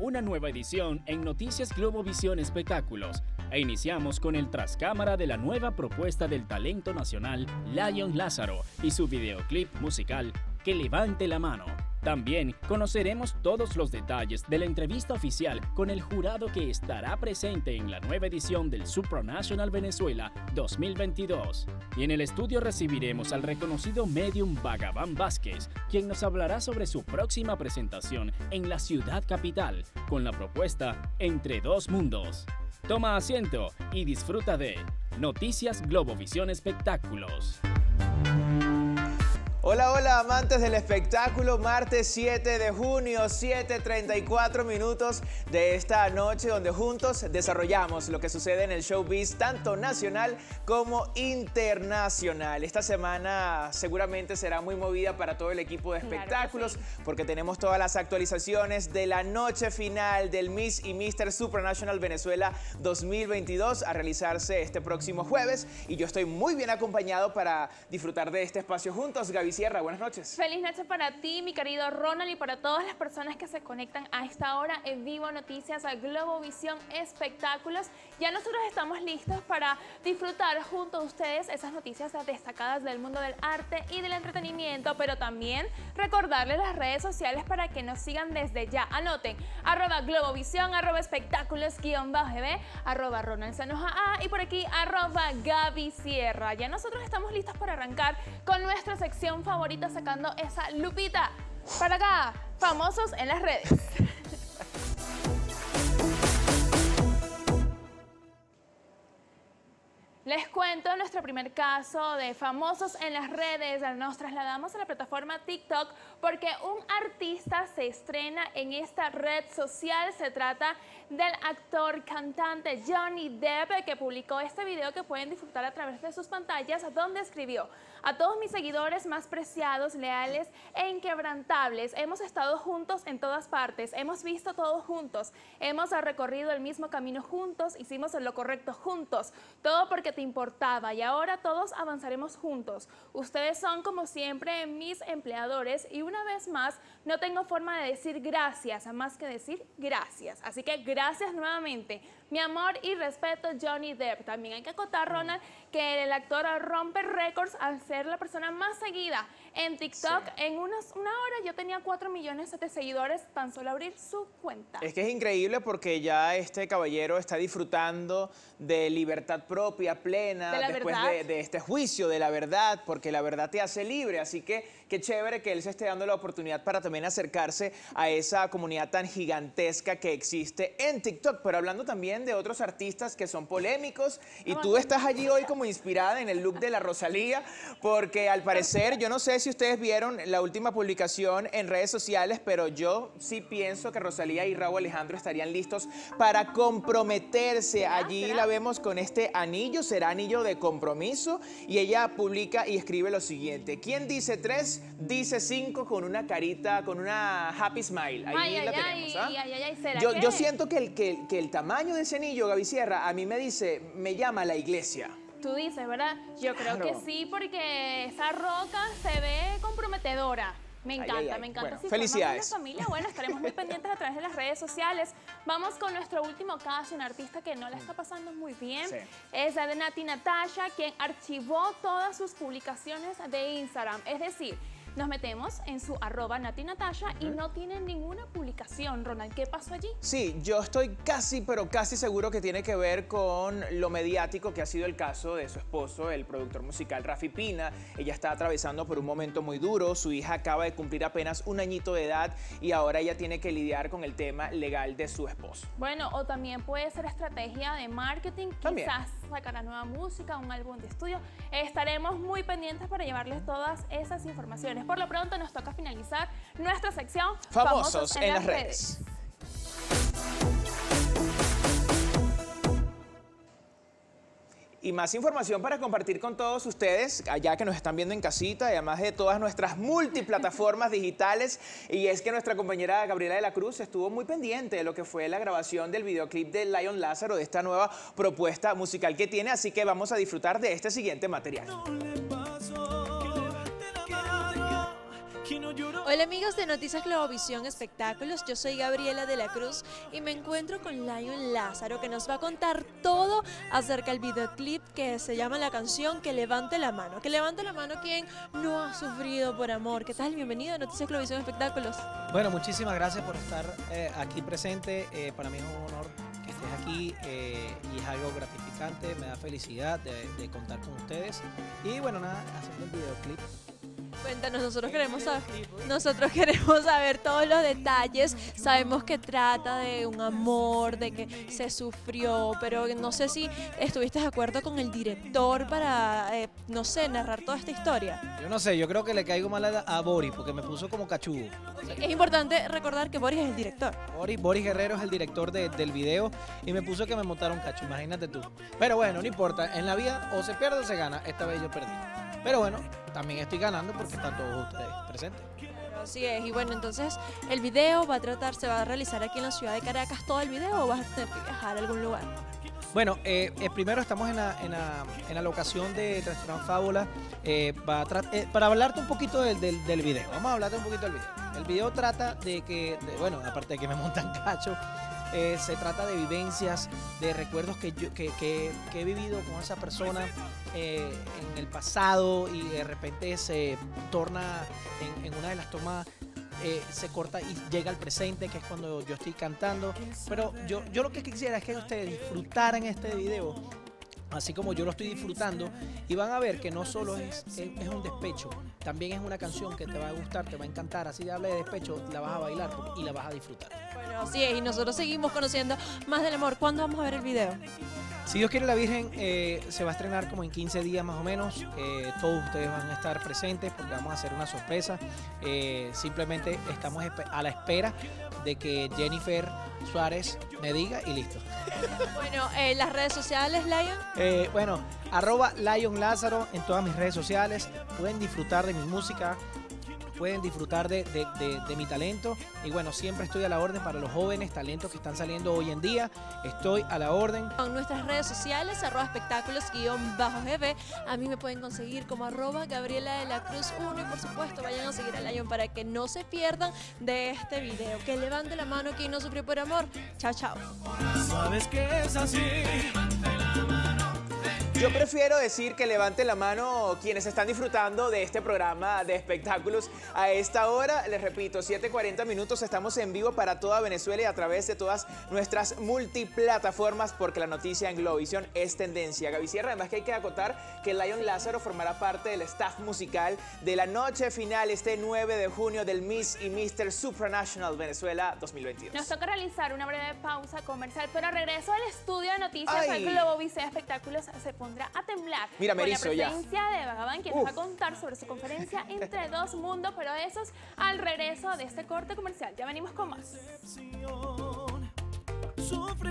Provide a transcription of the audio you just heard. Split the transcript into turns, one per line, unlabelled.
una nueva edición en Noticias Globovisión Espectáculos e iniciamos con el trascámara de la nueva propuesta del talento nacional Lion Lázaro y su videoclip musical Que levante la mano. También conoceremos todos los detalles de la entrevista oficial con el jurado que estará presente en la nueva edición del Supranational Venezuela 2022. Y en el estudio recibiremos al reconocido medium Vagabán Vázquez, quien nos hablará sobre su próxima presentación en la ciudad capital, con la propuesta Entre Dos Mundos. Toma asiento y disfruta de Noticias Globovisión Espectáculos.
Hola, hola amantes del espectáculo, martes 7 de junio, 7:34 minutos de esta noche donde juntos desarrollamos lo que sucede en el showbiz tanto nacional como internacional. Esta semana seguramente será muy movida para todo el equipo de espectáculos porque tenemos todas las actualizaciones de la noche final del Miss y Mr. Supranational Venezuela 2022 a realizarse este próximo jueves y yo estoy muy bien acompañado para disfrutar de este espacio juntos. Gaby Sierra, buenas noches.
Feliz noche para ti, mi querido Ronald, y para todas las personas que se conectan a esta hora en vivo Noticias a Globovisión Espectáculos. Ya nosotros estamos listos para disfrutar junto a ustedes esas noticias destacadas del mundo del arte y del entretenimiento, pero también recordarles las redes sociales para que nos sigan desde ya. Anoten, @Globovisión, @espectáculos_GB, @RonaldSanoja y por aquí @Gaby Sierra. Ya nosotros estamos listos para arrancar con nuestra sección favorita, sacando esa lupita para acá, famosos en las redes. Les cuento nuestro primer caso de famosos en las redes. Nos trasladamos a la plataforma TikTok porque un artista se estrena en esta red social. Se trata del actor cantante Johnny Depp, que publicó este video que pueden disfrutar a través de sus pantallas, donde escribió: a todos mis seguidores más preciados, leales e inquebrantables, hemos estado juntos en todas partes, hemos visto todo juntos, hemos recorrido el mismo camino juntos, hicimos lo correcto juntos, todo porque te importaba y ahora todos avanzaremos juntos. Ustedes son como siempre mis empleadores y una vez más no tengo forma de decir gracias, más que decir gracias. Así que gracias nuevamente. Mi amor y respeto, Johnny Depp. También hay que acotar, Ronald, que el actor rompe récords al ser la persona más seguida en TikTok. Sí. En una hora yo tenía 4 millones de seguidores tan solo abrir su cuenta.
Es que es increíble porque ya este caballero está disfrutando de libertad propia, plena, después de este juicio de la verdad, porque la verdad te hace libre. Así que qué chévere que él se esté dando la oportunidad para también acercarse a esa comunidad tan gigantesca que existe en TikTok. Pero hablando también de otros artistas que son polémicos, y tú estás allí hoy como inspirada en el look de la Rosalía, porque al parecer, yo no sé si ustedes vieron la última publicación en redes sociales, pero yo sí pienso que Rosalía y Rauw Alejandro estarían listos para comprometerse. Allí la vemos con este anillo, será anillo de compromiso, y ella publica y escribe lo siguiente: ¿quién dice 3? Dice 5 con una carita, con una happy smile. Ahí la tenemos, ¿ah? Yo siento que el tamaño de ese anillo, Gaby Sierra, a mí me dice, me llama a la iglesia.
Tú dices, ¿verdad? Yo creo que sí, porque esa roca se ve comprometedora. Me encanta, me encanta.
Bueno,
si
felicidades.
Una familia, bueno, estaremos muy pendientes a través de las redes sociales. Vamos con nuestro último caso, un artista que no la está pasando muy bien. Sí. Es la de Natti Natasha, quien archivó todas sus publicaciones de Instagram. Es decir, nos metemos en su @Natti Natasha y no tiene ninguna publicación. Ronald, ¿qué pasó allí?
Sí, yo estoy casi, pero casi seguro que tiene que ver con lo mediático que ha sido el caso de su esposo, el productor musical Rafi Pina. Ella está atravesando por un momento muy duro. Su hija acaba de cumplir apenas 1 añito de edad y ahora ella tiene que lidiar con el tema legal de su esposo.
Bueno, o también puede ser estrategia de marketing.
También.
Quizás sacará nueva música, un álbum de estudio. Estaremos muy pendientes para llevarles todas esas informaciones. Por lo pronto nos toca finalizar nuestra sección
Famosos en las redes. Y más información para compartir con todos ustedes, allá que nos están viendo en casita, además de todas nuestras multiplataformas digitales. Y es que nuestra compañera Gabriela de la Cruz estuvo muy pendiente de lo que fue la grabación del videoclip de Lion Lázaro, de esta nueva propuesta musical que tiene. Así que vamos a disfrutar de este siguiente material.
Hola amigos de Noticias Globovisión Espectáculos, yo soy Gabriela de la Cruz y me encuentro con Lion Lázaro que nos va a contar todo acerca del videoclip que se llama la canción Que levante la mano. Que levante la mano quien no ha sufrido por amor. ¿Qué tal? Bienvenido a Noticias Globovisión Espectáculos.
Bueno, muchísimas gracias por estar aquí presente. Para mí es un honor que estés aquí y es algo gratificante, me da felicidad de contar con ustedes. Y bueno, nada, haciendo el videoclip.
Cuéntanos, nosotros queremos saber todos los detalles. Sabemos que trata de un amor, de que se sufrió, pero no sé si estuviste de acuerdo con el director para, no sé, narrar toda esta historia.
Yo no sé, yo creo que le caigo mal a Boris porque me puso como cachudo.
Es importante recordar que Boris es el director.
Boris Guerrero es el director del video y me puso que me montaron cacho, imagínate tú. Pero bueno, no importa, en la vida o se pierde o se gana, esta vez yo perdí. Pero bueno, también estoy ganando porque están todos ustedes presentes.
Así es, y bueno, entonces el video se va a realizar aquí en la ciudad de Caracas, todo el video, o vas a tener que viajar a algún lugar.
Bueno, primero estamos en la locación de Restaurant Fábula para hablarte un poquito del video. Vamos a hablarte un poquito del video. El video trata de que, bueno, aparte de que me montan cacho, se trata de vivencias, de recuerdos que he vivido con esa persona en el pasado y de repente se torna en una de las tomas. Se corta y llega al presente, que es cuando yo estoy cantando. Pero yo lo que quisiera es que ustedes disfrutaran este video así como yo lo estoy disfrutando, y van a ver que no solo es un despecho, también es una canción que te va a gustar, te va a encantar. Así de habla de despecho, la vas a bailar y la vas a disfrutar.
Bueno, así es, y nosotros seguimos conociendo más del amor. ¿Cuándo vamos a ver el video?
Si Dios quiere, la Virgen se va a estrenar como en 15 días más o menos. Todos ustedes van a estar presentes porque vamos a hacer una sorpresa. Simplemente estamos a la espera de que Jennifer Suárez me diga y listo.
Bueno, las redes sociales, Lion.
Bueno, @Lion Lázaro en todas mis redes sociales. Pueden disfrutar de mi música, pueden disfrutar de mi talento. Y bueno, siempre estoy a la orden para los jóvenes talentos que están saliendo hoy en día. Estoy a la orden.
En nuestras redes sociales, @espectáculos_gb. A mí me pueden conseguir como @Gabriela de la Cruz 1. Y por supuesto, vayan a seguir a Lion para que no se pierdan de este video. Que levante la mano quien no sufrió por amor. Chao, chao.
Sabes que es así.
Yo prefiero decir que levante la mano quienes están disfrutando de este programa de espectáculos a esta hora. Les repito, 7:40 minutos, estamos en vivo para toda Venezuela y a través de todas nuestras multiplataformas, porque la noticia en Globovisión es tendencia. Gaby Sierra, además que hay que acotar que Lion Lázaro formará parte del staff musical de la noche final este 9 de junio del Miss y Mr. Supranational Venezuela 2022.
Nos toca realizar una breve pausa comercial, pero regreso al estudio de noticias de Globovisión Espectáculos se pondrá a temblar.
Mira,
con la presencia de Vagabán, quien nos va a contar sobre su conferencia Entre Dos Mundos, pero eso es al regreso de este corte comercial. Ya venimos con más.